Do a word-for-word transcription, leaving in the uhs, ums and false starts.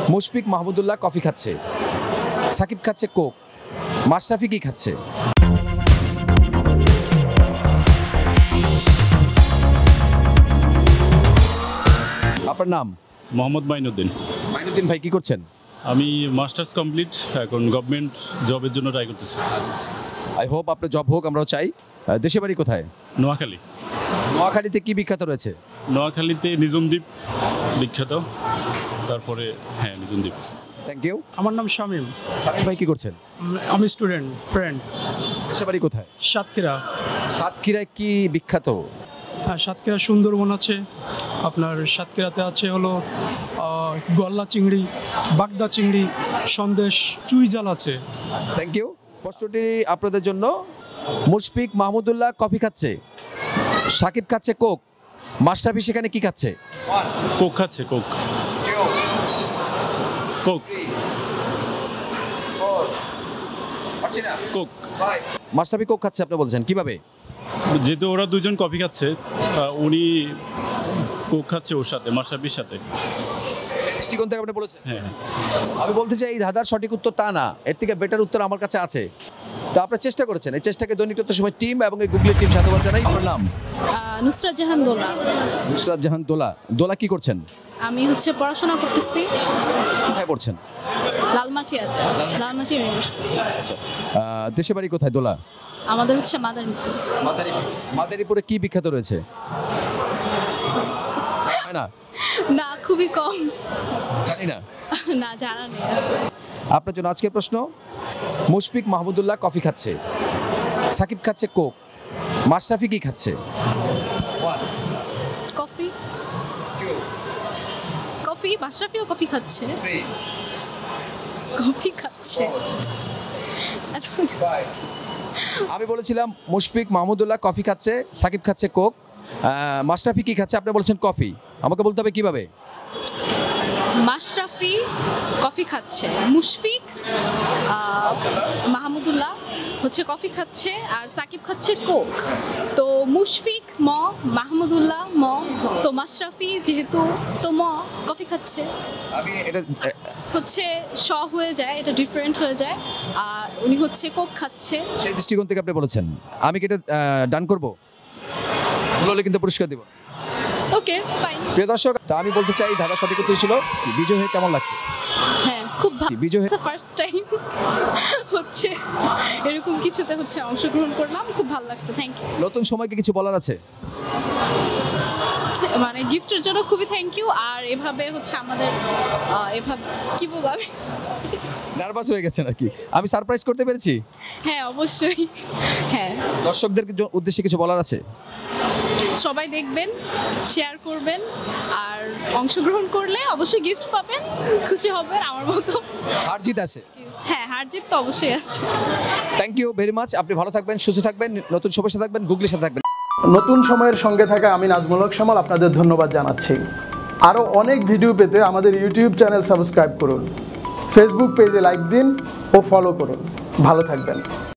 Mushfiq Mahmudullah coffee খাচ্ছে, সাকিব খাচ্ছে Coke, Mashrafe কি খাচ্ছে? আপনার নাম? মোহাম্মদ মাইনুদ্দিন। মাইনুদ্দিন ভাই কি করছেন? আমি মাস্টার্স কমপ্লিট, এখন গভর্নমেন্ট জবের জন্য ট্রাই করতেছি। আই হোপ আপনার জব হোক, আমরাও চাই। দেশে বাড়ি কোথায়? নোয়াখালী। নোয়াখালীতে কি বিখ্যাত রয়েছে? নোয়াখালীতে নিজুম দ্বীপ বিখ্যাত, তারপরে হ্যাঁ নিজুম দ্বীপ। Thank you. আমার নাম শামীম। শামীম ভাই কি করছেন? আমি স্টুডেন্ট, ফ্রেন্ড। দেশে বাড়ি কোথায়? সাতক্ষীরা। সাতক্ষীরায় কি বিখ্যাত? হ্যাঁ, সাতক্ষীরা সুন্দরবন আছে, আপনার সাতক্ষীরাতে আছে হলো গল্লা চিংড়ি, বাগদা চিংড়ি, সন্দেশ, চুই জাল আছে। Thank you. প্রশ্নটি আপনাদের জন্য। মুশফিক মাহমুদুল্লাহ কফি খাচ্ছে, সাকিব খাচ্ছে কোক, মাশরাফি সেখানে কি খাচ্ছে? কোক খাচ্ছে। Coke coke coke Mashrafe coke খাচ্ছে আপনি বলছেন, কিভাবে? যেহেতু ওরা দুজন কফি খাচ্ছে, উনি কোক খাচ্ছে ওর সাথে, মাশরাফির সাথে। দৃষ্টিকোণ থেকে আপনি বলেছেন। হ্যাঁ, আমি বলতে চাই এই ধাঁধার সঠিক উত্তর তা না, এর থেকে বেটার উত্তর আমার কাছে আছে। তো আপনারা চেষ্টা করেছেন, এই চেষ্টাকে দৈনিক তথ্য সময় টিম এবং এই গুগলি টিম সাধুবাদ জানাই। আপনার নাম? নুসরাত জাহান দোলা। নুসরাত জাহান দোলা। দোলা কি করছেন? আমি হচ্ছে পড়াশোনা করতেছি। কোথায় পড়ছেন? লালমাটিয়াতে, লালমাটি ইউনিভার্সিটি। আচ্ছা, দেশে বাড়ি কোথায় দোলা? আমাদের হচ্ছে মাদারীপুর। মাদারীপুর। মাদারীপুরে কি বিখ্যাত রয়েছে? না না, খুবই কম, জানি না। না, জানা নেই। আপনার জন্য আজকের প্রশ্ন। মুশফিক মাহমুদুল্লাহ কফি খাচ্ছে, সাকিব খাচ্ছে কোক, মাশরাফি কি খাচ্ছে? কফি। কফি। মাশরাফিও কফি খাচ্ছে। কফি খাচ্ছে। আমি বলেছিলাম মুশফিক মাহমুদুল্লাহ কফি খাচ্ছে, সাকিব খাচ্ছে কোক, মাশরাফি কি খাচ্ছে? আপনি বলেছেন কফি। আমাকে বলতে হবে কিভাবে। মাশরাফি কফি খাচ্ছে, মুশফিক মাহমুদুল্লাহ হচ্ছে কফি খাচ্ছে, আর সাকিব খাচ্ছে কোক। তো মুশফিক ম, মাহমুদুল্লাহ ম, তো মাশরাফি যেহেতু তো ম কফি খাচ্ছে। আমি এটা হচ্ছে শ হয়ে যায়, এটা ডিফারেন্ট হয়ে যায়, আর উনি হচ্ছে কোক খাচ্ছে। সেই দৃষ্টিকোণ থেকে আপনি বলেছেন। আমি কি এটা ডান করবো? ভুল হলে কিন্তু পুরস্কার দিব। Okay, fine. প্রিয় দর্শক, তা আমি বলতে চাই ধাঁধা সঠিক উত্তর ছিল। বিজয় হয়ে কেমন লাগছে? হ্যাঁ, খুব ভালো। বিজয় ফার্স্ট টাইম হচ্ছে এরকম কিছুতে হচ্ছে অংশগ্রহণ করলাম, খুব ভালো লাগছে। Thank you. নতুন সময়কে কিছু বলার আছে? মানে গিফটের জন্য খুবই থ্যাংক ইউ। আর এভাবে হচ্ছে আমাদের এভাবে কি বলবো, আমি নার্ভাস হয়ে গেছেন আর কি। আমি সারপ্রাইজ করতে পেরেছি। হ্যাঁ, অবশ্যই। হ্যাঁ, দর্শকদের উদ্দেশ্যে কিছু বলার আছে? সবাই দেখবেন, শেয়ার করবেন, আর অংশগ্রহণ করলে অবশ্যই গিফট পাবেন, খুশি হবেন আমার মতো। হার জিত আছে। হ্যাঁ, হার জিত তো অবশ্যই আছে। Thank you very much. আপনি ভালো থাকবেন, সুস্থ থাকবেন, নতুন সময়ের সাথে থাকবেন, গুগলির সাথে থাকবেন। নতুন সময়ের সঙ্গে থাকা আমি নাজমুল হক শামল আপনাদের ধন্যবাদ জানাচ্ছি। আরও অনেক ভিডিও পেতে আমাদের ইউটিউব চ্যানেল সাবস্ক্রাইব করুন, ফেসবুক পেজে লাইক দিন ও ফলো করুন। ভালো থাকবেন।